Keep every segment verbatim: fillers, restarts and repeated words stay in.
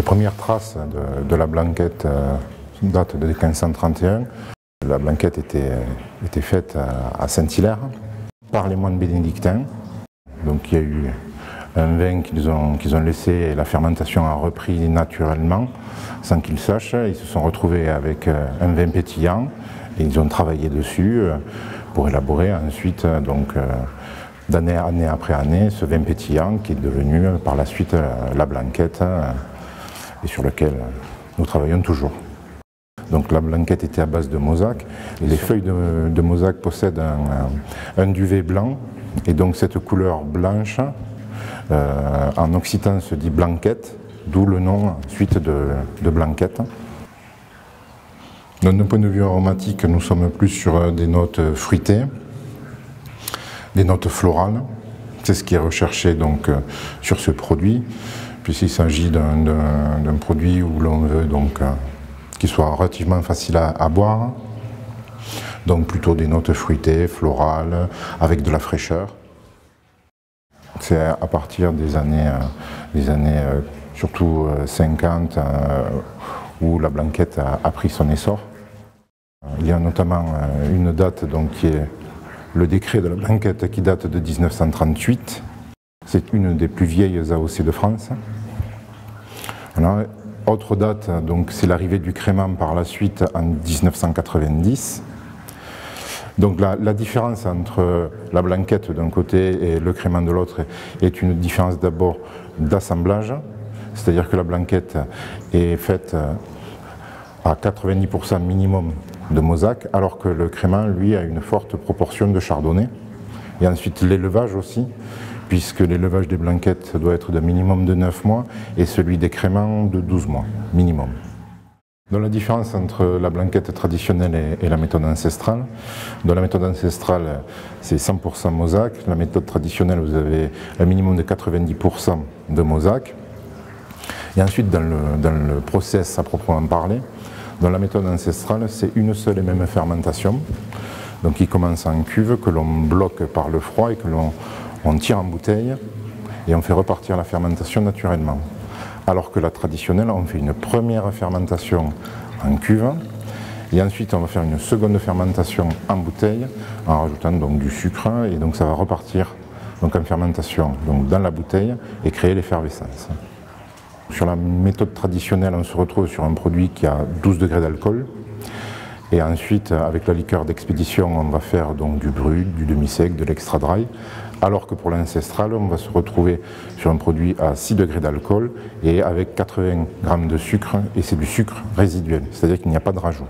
Les premières traces de, de la blanquette euh, datent de quinze cent trente et un. La blanquette était, était faite à, à Saint-Hilaire par les moines bénédictins. Donc il y a eu un vin qu'ils ont, qu'ils ont laissé et la fermentation a repris naturellement, sans qu'ils sachent. Ils se sont retrouvés avec un vin pétillant et ils ont travaillé dessus pour élaborer ensuite, donc, d'année année après année, ce vin pétillant qui est devenu par la suite la blanquette et sur lequel nous travaillons toujours. Donc la blanquette était à base de mosaque et les feuilles de, de mosaque possèdent un, un duvet blanc et donc cette couleur blanche euh, en occitan se dit blanquette, d'où le nom ensuite de, de blanquette. D'un point de vue aromatique, nous sommes plus sur des notes fruitées, des notes florales. C'est ce qui est recherché donc sur ce produit, puisqu'il s'agit d'un produit où l'on veut donc qu'il soit relativement facile à, à boire. Donc plutôt des notes fruitées, florales, avec de la fraîcheur. C'est à partir des années, des années surtout cinquante, où la blanquette a, a pris son essor. Il y a notamment une date donc, qui est le décret de la blanquette qui date de mille neuf cent trente-huit. C'est une des plus vieilles A O C de France. Voilà. Autre date, c'est l'arrivée du crément par la suite en mille neuf cent quatre-vingt-dix. Donc la, la différence entre la blanquette d'un côté et le crément de l'autre est une différence d'abord d'assemblage, c'est-à-dire que la blanquette est faite à quatre-vingt-dix pour cent minimum de mosaque, alors que le crément, lui, a une forte proportion de chardonnay. Et ensuite l'élevage aussi, puisque l'élevage des blanquettes doit être d'un minimum de neuf mois et celui des créments de douze mois, minimum. Donc la différence entre la blanquette traditionnelle et, et la méthode ancestrale, dans la méthode ancestrale c'est cent pour cent mosaque, la méthode traditionnelle vous avez un minimum de quatre-vingt-dix pour cent de mosaque. Et ensuite dans le, dans le process à proprement parler, dans la méthode ancestrale c'est une seule et même fermentation, donc qui commence en cuve, que l'on bloque par le froid et que l'on on tire en bouteille et on fait repartir la fermentation naturellement. Alors que la traditionnelle, on fait une première fermentation en cuve et ensuite on va faire une seconde fermentation en bouteille en rajoutant donc du sucre et donc ça va repartir donc en fermentation donc dans la bouteille et créer l'effervescence. Sur la méthode traditionnelle, on se retrouve sur un produit qui a douze degrés d'alcool. Et ensuite, avec la liqueur d'expédition, on va faire donc du brut, du demi-sec, de l'extra dry. Alors que pour l'ancestral, on va se retrouver sur un produit à six degrés d'alcool et avec quatre-vingts grammes de sucre, et c'est du sucre résiduel, c'est-à-dire qu'il n'y a pas de rajout.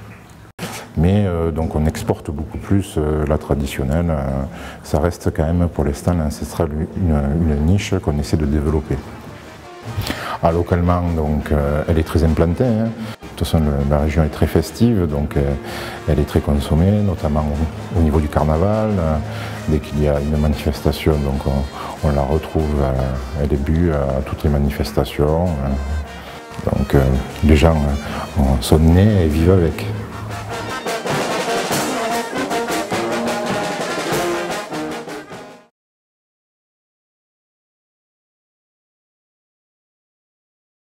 Mais euh, donc on exporte beaucoup plus euh, la traditionnelle, euh, ça reste quand même pour l'instant l'ancestral une, une niche qu'on essaie de développer. Ah, localement, donc, euh, elle est très implantée. Hein. De toute façon, le, la région est très festive, donc euh, elle est très consommée, notamment au, au niveau du carnaval. Euh, dès qu'il y a une manifestation, donc on, on la retrouve, euh, elle est bue à toutes les manifestations. Euh, donc euh, les gens euh, sont nés et vivent avec.